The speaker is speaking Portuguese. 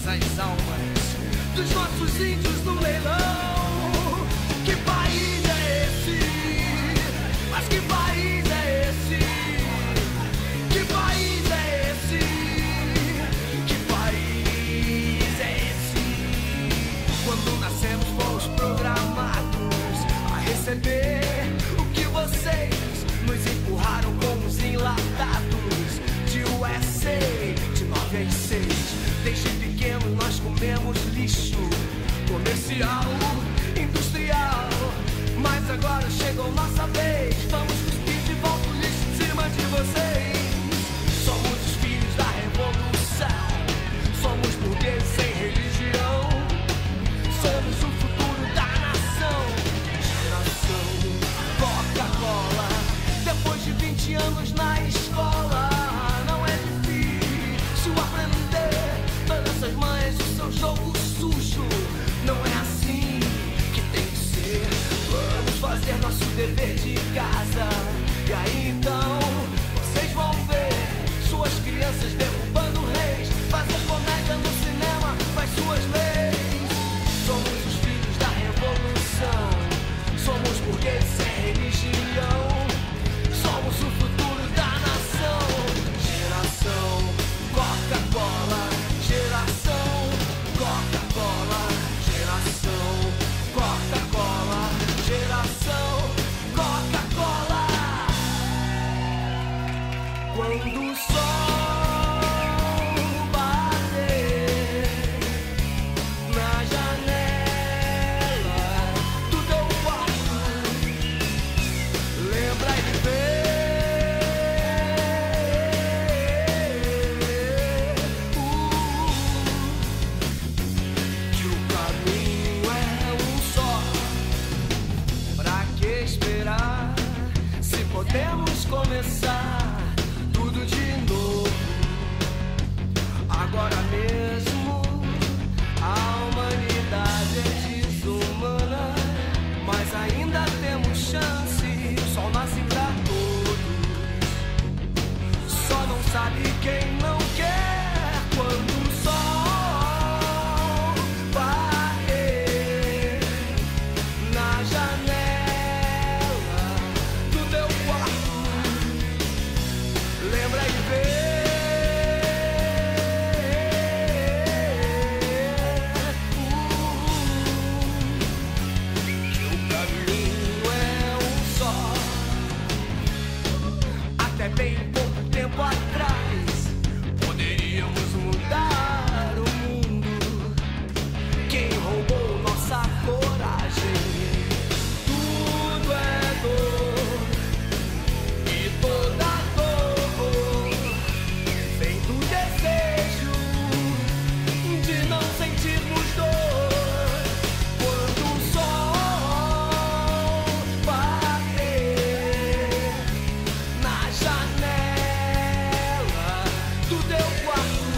as almas dos nossos índios no leilão. Que país é esse? Mas que país é esse? Que país é esse? Que país é esse? Quando nascemos fomos programados a receber o que vocês nos empurraram como os enlatados de USA, de 9 às 6. Desde pequeno nós comemos lixo comercial, industrial. Mas agora chegou nossa vez, vamos cuspir de volta o lixo em cima de vocês. Somos os filhos da revolução, somos burgueses sem religião, somos o futuro da nação. Geração Coca-Cola. Depois de 20 anos na escola, não é difícil aprender todas essas manhas do seu jogo sujo. Não é assim que tem que ser. Vamos fazer nosso dever de casa. E aí então, vocês vão ver suas crianças derrubando reis, fazer comédia no cinema, faz suas leis. Somos os filhos da revolução, somos burgueses sem religião, somos o futuro da nação. Geração Coca-Cola, geração Coca-Cola, geração Coca-Cola, geração Coca-Cola. Quando o sol bater na janela do teu quarto, lembra de ver que o caminho é um só. Pra que esperar se podemos começar tudo de novo? Agora mesmo a humanidade é desumana, mas ainda temos chance. O sol nasce pra todos, só não sabe quem não quer. Quando o sol bater na janela do teu quarto, lembra de ver que o caminho é um só. Até bem pouco tempo atrás poderíamos mudar o mundo. Quem roubou nossa coragem? Tudo é dor, e toda dor vem do desejo de não sentirmos dor. Quando o sol bater na janela do teu quarto,